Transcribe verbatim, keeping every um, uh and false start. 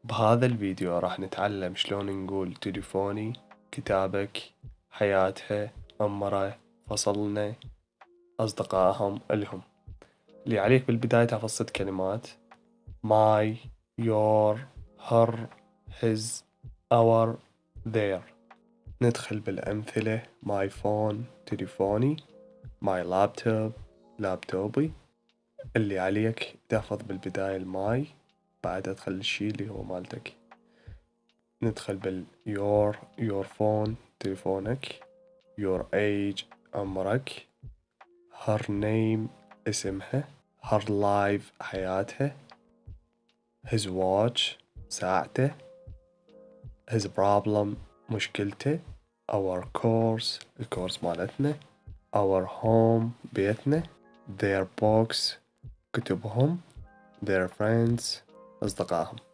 بهذا الفيديو راح نتعلم شلون نقول تليفوني، كتابك، حياتها، عمره، فصلنا، أصدقائهم، إلهم. اللي عليك بالبداية تحفظ ست كلمات: my, your, her, his, our, their. ندخل بالأمثلة: my phone تليفوني، my laptop لابتوبي. اللي عليك تحفظ بالبداية الماي، بعد ادخل الشي اللي هو مالتك. ندخل بال your your phone تليفونك، your age عمرك، her name اسمها، her life حياتها، his watch ساعته، his problem مشكلته، our course الكورس مالتنا، our home بيتنا، their books كتبهم، their friends أصدقائهم.